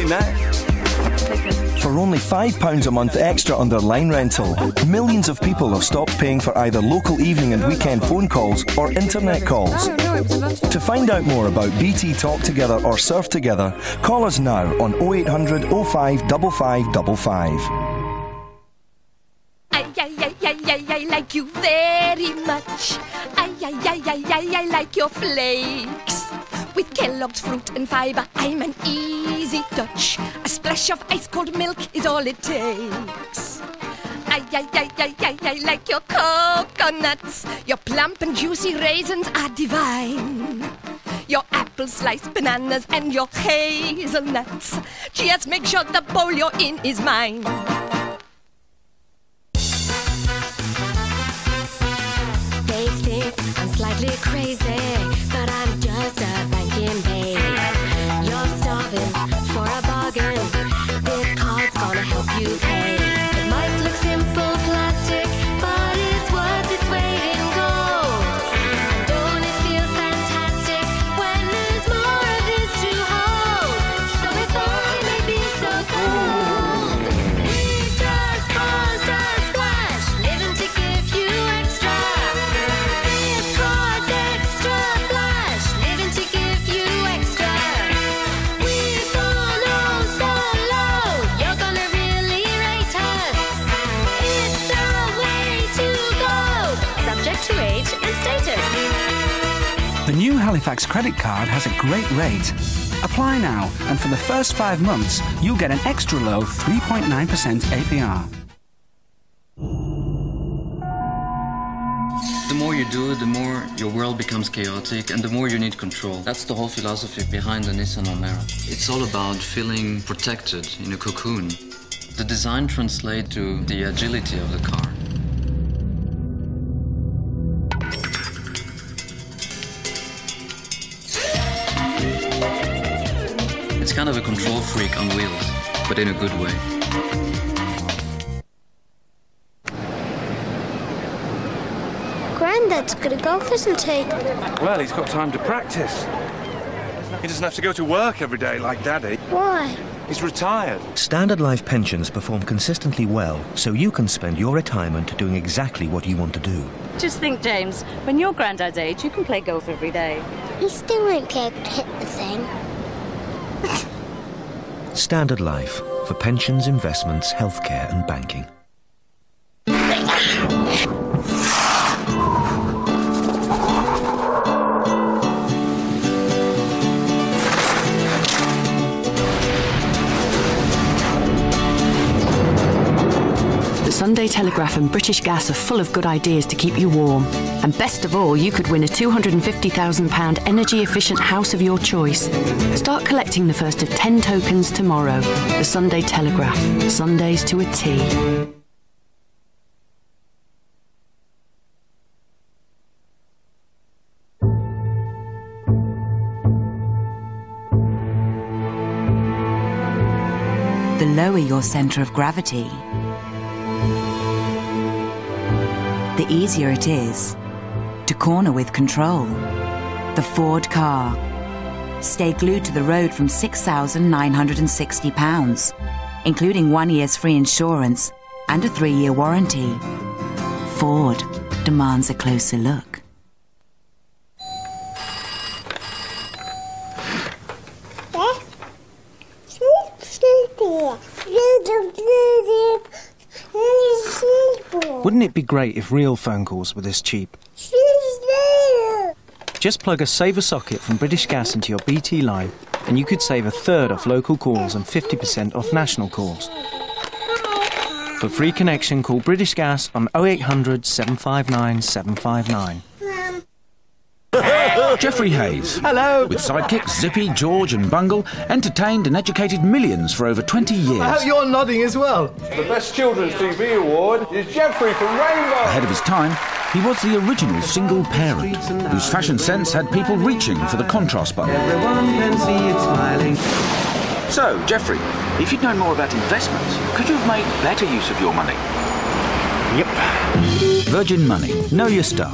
easy now. For only £5 a month extra on their line rental, millions of people have stopped paying for either local evening and weekend phone calls or internet calls. To find out more about BT Talk Together or Surf Together, call us now on 0800 05 5555. I like you very much. I like your flakes. With Kellogg's fruit and fibre, I'm an easy touch. A splash of ice-cold milk is all it takes. I like your coconuts. Your plump and juicy raisins are divine. Your apple sliced bananas and your hazelnuts. Just make sure the bowl you're in is mine. They think I'm slightly crazy, but I'm just a banking babe. You're starving for a bargain. This card's gonna help you pay. It might look simple plastic, but it's worth its weight in gold. And don't it feel fantastic when there's more of this to hold? So if I may be so cold, we just caused a splash, living to give you extra. This card's extra flash, living to give you extra. We've gone oh so low, you're gonna really rate us. It's the way to go, subject to age and status. The new Halifax credit card has a great rate. Apply now, and for the first 5 months, you'll get an extra low 3.9% APR. The more you do, the more your world becomes chaotic and the more you need control. That's the whole philosophy behind the Nissan Almera. It's all about feeling protected in a cocoon. The design translates to the agility of the car. It's kind of a control freak on wheels, but in a good way. Grandad's good at golf, isn't he? Well, he's got time to practice. He doesn't have to go to work every day like Daddy. Why? He's retired. Standard Life pensions perform consistently well, so you can spend your retirement doing exactly what you want to do. Just think, James, when you're Grandad's age, you can play golf every day. He still won't be able to hit the thing. Standard Life, for pensions, investments, healthcare and banking. The Sunday Telegraph and British Gas are full of good ideas to keep you warm. And best of all, you could win a £250,000 energy-efficient house of your choice. Start collecting the first of 10 tokens tomorrow. The Sunday Telegraph. Sundays to a T. The lower your centre of gravity, the easier it is to corner with control. The Ford car. Stay glued to the road from £6,960, including 1 year's free insurance and a 3-year warranty. Ford demands a closer look. Wouldn't it be great if real phone calls were this cheap? Just plug a saver socket from British Gas into your BT line and you could save 1/3 off local calls and 50% off national calls. For free connection, call British Gas on 0800 759 759. Geoffrey Hayes. Hello. With sidekicks Zippy, George and Bungle, entertained and educated millions for over 20 years. I hope you're nodding as well. The Best Children's TV Award is Geoffrey from Rainbow. Ahead of his time, he was the original single parent, whose fashion sense had people reaching for the contrast button. Everyone can see it smiling. So, Geoffrey, if you'd known more about investments, could you have made better use of your money? Yep. Virgin Money. Know your stuff.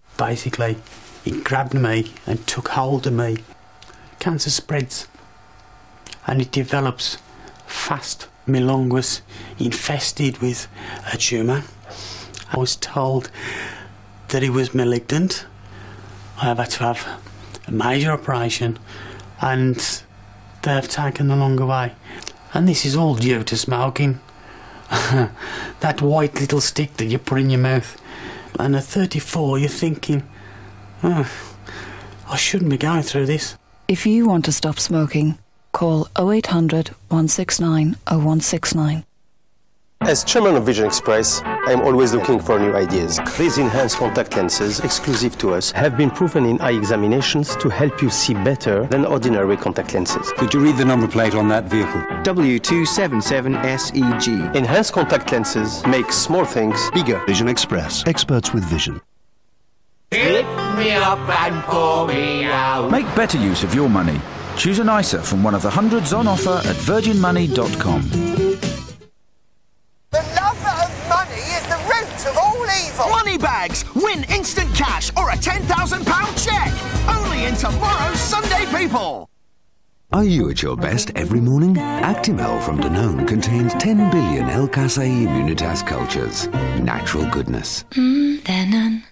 Basically, he grabbed me and took hold of me. Cancer spreads. and it develops fast. My lung was infested with a tumour. I was told that it was malignant. I have had to have a major operation, and they have taken the lung away. And this is all due to smoking. That white little stick that you put in your mouth. And at 34 you're thinking, oh, I shouldn't be going through this. If you want to stop smoking, call 0800 169 0169. As chairman of Vision Express, I am always looking for new ideas. These enhanced contact lenses, exclusive to us, have been proven in eye examinations to help you see better than ordinary contact lenses. Could you read the number plate on that vehicle? W277SEG. Enhanced contact lenses make small things bigger. Vision Express, experts with vision. Pick me up and pour me out. Make better use of your money. Choose an ISA from one of the hundreds on offer at virginmoney.com. The love of money is the root of all evil. Money bags! Win instant cash or a £10,000 cheque! Only in tomorrow's Sunday People! Are you at your best every morning? Actimel from Danone contains 10 billion L-Casein Immunitas cultures. Natural goodness. Danone.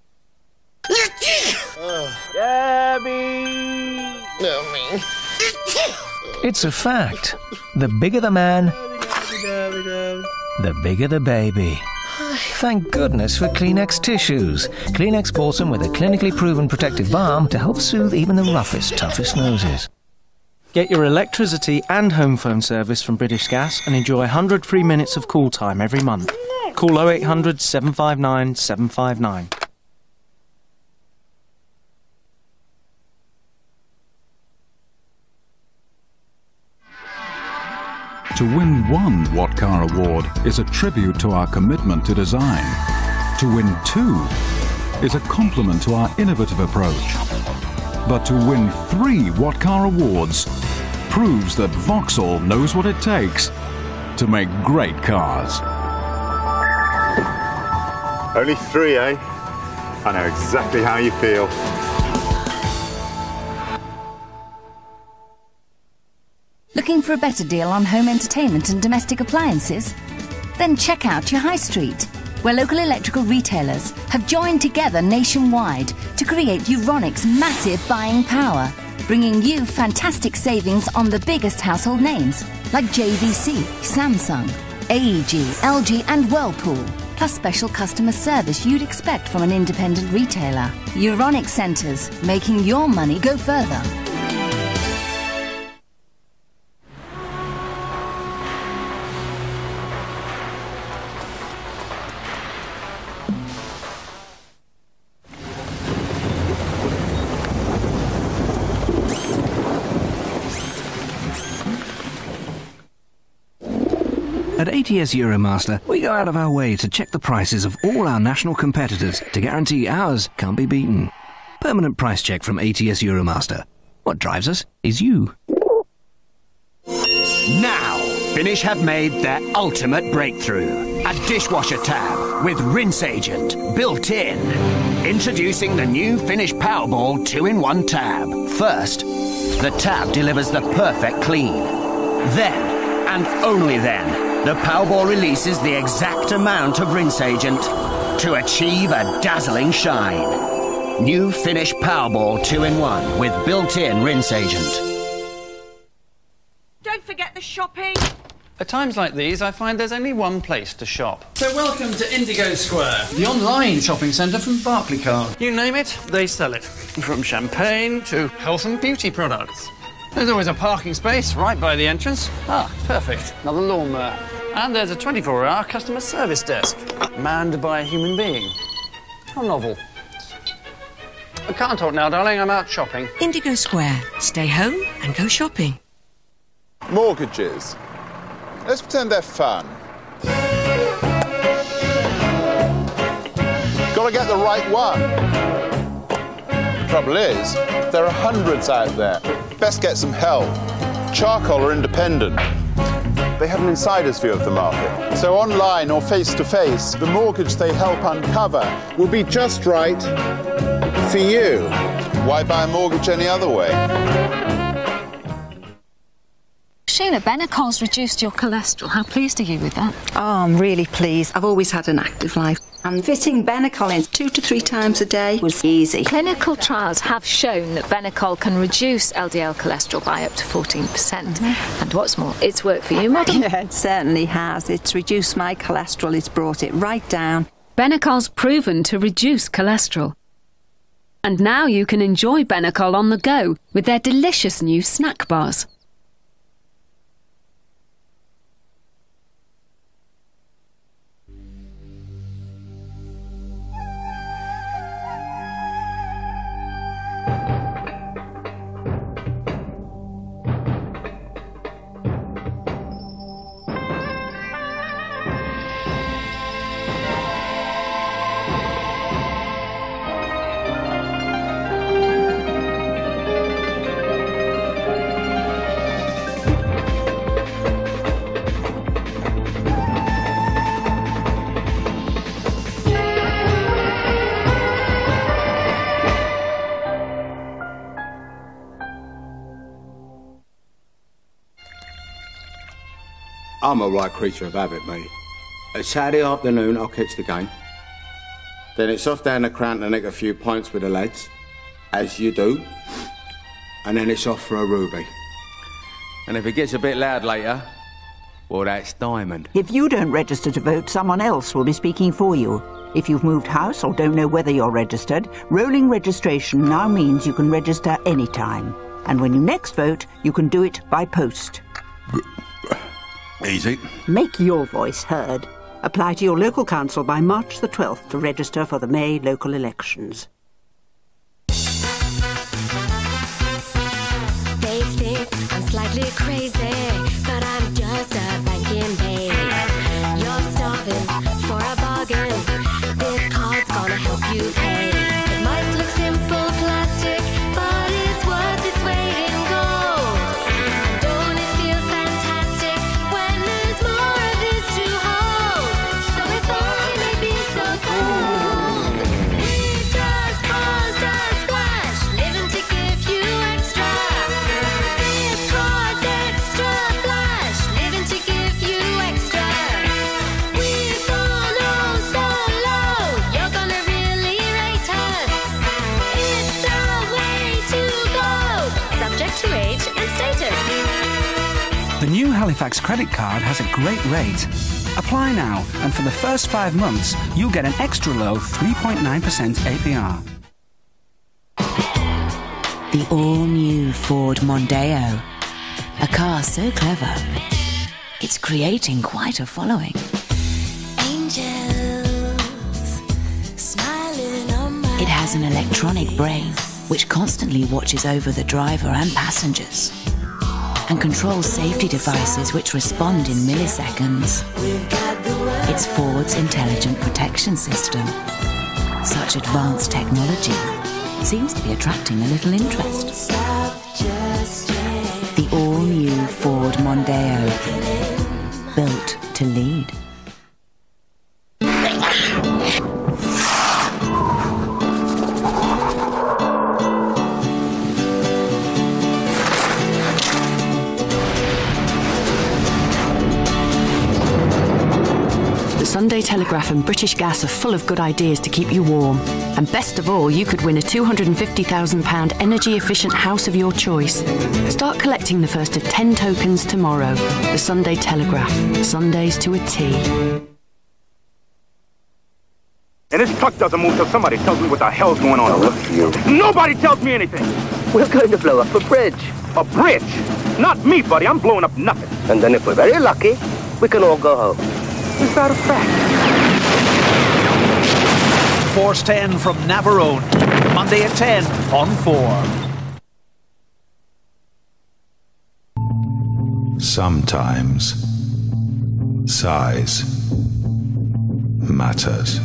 Gabby! No, me. It's a fact. The bigger the man, the bigger the baby. Thank goodness for Kleenex tissues. Kleenex bought them with a clinically proven protective balm to help soothe even the roughest, toughest noses. Get your electricity and home phone service from British Gas and enjoy 100 free minutes of call time every month. Call 0800 759 759. To win one What Car Award is a tribute to our commitment to design. To win two is a compliment to our innovative approach. But to win 3 What Car Awards proves that Vauxhall knows what it takes to make great cars. Only 3, eh? I know exactly how you feel. Looking for a better deal on home entertainment and domestic appliances? Then check out your high street, where local electrical retailers have joined together nationwide to create Euronic's massive buying power, bringing you fantastic savings on the biggest household names like JVC, Samsung, AEG, LG and Whirlpool, plus special customer service you'd expect from an independent retailer. Euronic Centres, making your money go further. At ATS Euromaster, we go out of our way to check the prices of all our national competitors to guarantee ours can't be beaten. Permanent price check from ATS Euromaster. What drives us is you. Now, Finish have made their ultimate breakthrough. A dishwasher tab with rinse agent built in. Introducing the new Finish Powerball 2-in-1 tab. First, the tab delivers the perfect clean. Then, and only then, the Powerball releases the exact amount of rinse agent to achieve a dazzling shine. New Finish Powerball 2-in-1 with built-in rinse agent. Don't forget the shopping. At times like these, I find there's only one place to shop. So welcome to Indigo Square, the online shopping centre from Barclaycard. You name it, they sell it. From champagne to health and beauty products. There's always a parking space right by the entrance. Ah, perfect. Another lawnmower. And there's a 24-hour customer service desk, manned by a human being. How novel. I can't talk now, darling. I'm out shopping. Indigo Square. Stay home and go shopping. Mortgages. Let's pretend they're fun. Gotta get the right one. Trouble is, there are hundreds out there. Best get some help. Charcoal are independent. They have an insider's view of the market. So online or face-to-face, the mortgage they help uncover will be just right for you. Why buy a mortgage any other way? Sheila, Benecol's reduced your cholesterol. How pleased are you with that? Oh, I'm really pleased. I've always had an active life. And fitting Benecol in 2 to 3 times a day was easy. Clinical trials have shown that Benecol can reduce LDL cholesterol by up to 14%. And what's more, it's worked for you, Madam. Yeah, it certainly has. It's reduced my cholesterol. It's brought it right down. Benecol's proven to reduce cholesterol. And now you can enjoy Benecol on the go with their delicious new snack bars. I'm a right creature of habit, mate. A Saturday afternoon, I'll catch the game. Then it's off down the Crown to nick a few pints with the lads, as you do. And then it's off for a ruby. And if it gets a bit loud later, well, that's diamond. If you don't register to vote, someone else will be speaking for you. If you've moved house or don't know whether you're registered, rolling registration now means you can register anytime. And when you next vote, you can do it by post. Easy. Make your voice heard. Apply to your local council by March the 12th to register for the May local elections. They think I'm slightly crazy, but I'm just a banking babe. You're starving for a bargain. This card's gonna help you pay. It might look simple plastic, but it's worth its weight in gold. Don't it feel fantastic when there's more of this to hold? So if I may be so cold, we just caused a splash, living to give you extra. This card's extra flash, living to give you extra. We've gone oh so low, you're gonna really rate us. It's the way to go, subject to age and status. The new Halifax credit card has a great rate. Apply now, and for the first 5 months, you'll get an extra low 3.9% APR. The all-new Ford Mondeo. A car so clever, it's creating quite a following. Angels smiling on my It has an electronic brain which constantly watches over the driver and passengers and controls safety devices which respond in milliseconds. It's Ford's intelligent protection system. Such advanced technology seems to be attracting a little interest. The all-new Ford Mondeo, built to lead. The Sunday Telegraph and British Gas are full of good ideas to keep you warm. And best of all, you could win a £250,000 energy-efficient house of your choice. Start collecting the first of 10 tokens tomorrow. The Sunday Telegraph. Sundays to a T. And this truck doesn't move till somebody tells me what the hell's going on. Look at you. Nobody tells me anything. We're going to blow up a bridge. A bridge? Not me, buddy. I'm blowing up nothing. And then if we're very lucky, we can all go home. Is that a fact? Force 10 from Navarone. Monday at 10 on 4. Sometimes size matters.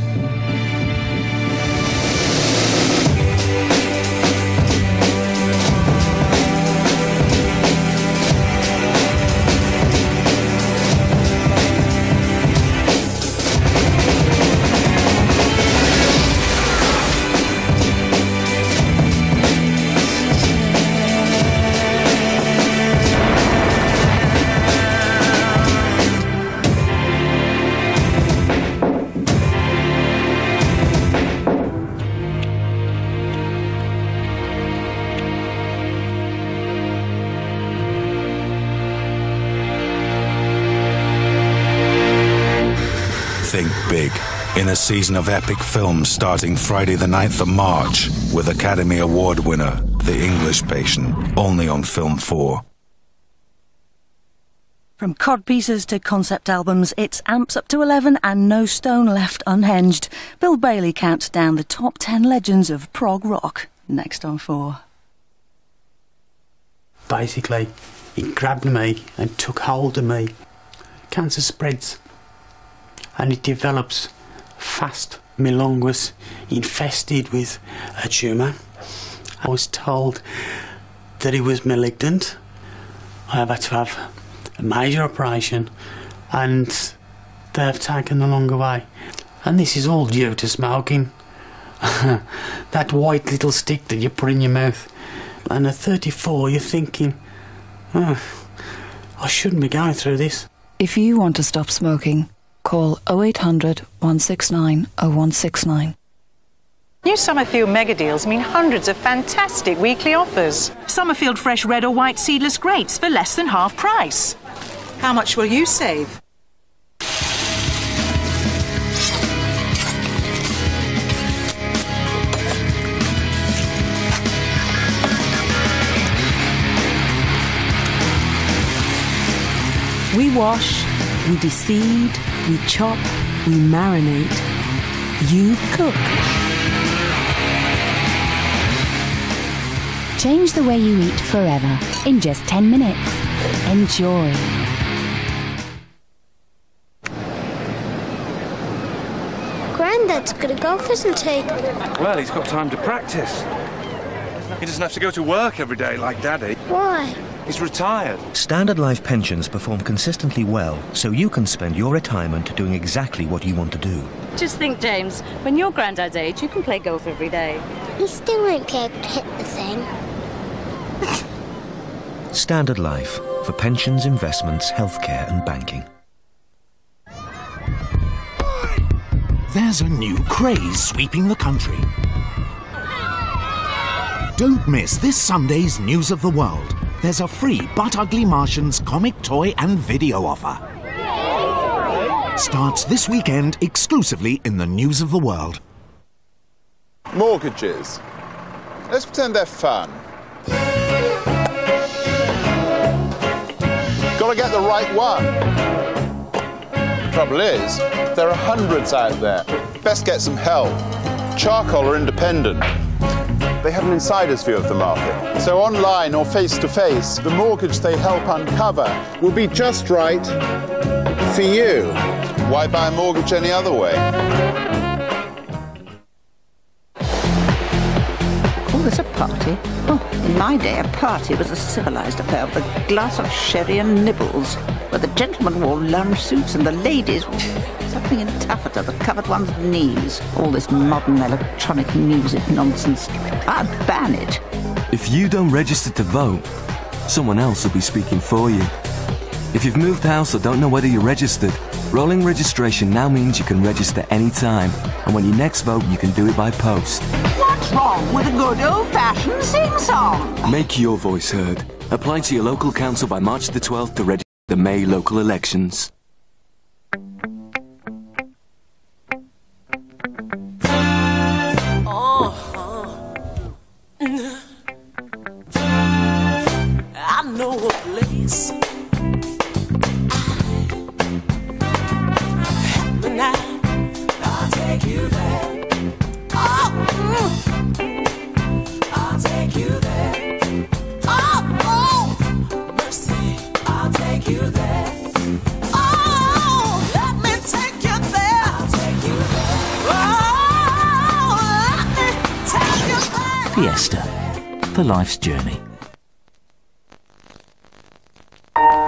Think big in a season of epic films starting Friday the 9th of March with Academy Award winner The English Patient, only on Film 4. From codpieces to concept albums, it's amps up to 11 and no stone left unhinged. Bill Bailey counts down the top 10 legends of prog rock. Next on 4. Basically, it grabbed me and took hold of me. Cancer spreads and it develops fast. My lung was infested with a tumour. I was told that it was malignant. I have had to have a major operation and they have taken the lung away. And this is all due to smoking. That white little stick that you put in your mouth. And at 34 you're thinking, oh, I shouldn't be going through this. If you want to stop smoking, call 0800 169 0169. New Summerfield mega deals mean hundreds of fantastic weekly offers. Summerfield fresh red or white seedless grapes for less than half price. How much will you save? We wash, we deseed, we chop, we marinate. You cook. Change the way you eat forever in just 10 minutes. Enjoy. Grandad's good at golf, isn't he? Well, he's got time to practice. He doesn't have to go to work every day like Daddy. Why? He's retired. Standard Life pensions perform consistently well, so you can spend your retirement doing exactly what you want to do. Just think, James, when you're Grandad's age, you can play golf every day. He still won't be able to hit the thing. Standard Life, for pensions, investments, healthcare and banking. There's a new craze sweeping the country. Don't miss this Sunday's News of the World. There's a free But Ugly Martians comic, toy and video offer. Starts this weekend exclusively in the News of the World. Mortgages. Let's pretend they're fun. Gotta get the right one. Trouble is, there are hundreds out there. Best get some help. Charcoal are independent. They have an insider's view of the market. So online or face-to-face, the mortgage they help uncover will be just right for you. Why buy a mortgage any other way? Call this a party? Oh, in my day, a party was a civilised affair with a glass of sherry and nibbles, where the gentlemen wore lounge suits and the ladies something in taffeta that covered one's knees. All this modern electronic music nonsense. I'd ban it. If you don't register to vote, someone else will be speaking for you. If you've moved house or don't know whether you're registered, rolling registration now means you can register anytime. And when you next vote, you can do it by post. What's wrong with a good old-fashioned sing-song? Make your voice heard. Apply to your local council by March the 12th to register the May local elections. I know a place. Help me now. I'll take you there. Oh, I'll take you there. Oh, mercy. I'll take you there. Oh, let me take you there. I'll take you there. Oh, let me take you there. Fiesta, for life's journey.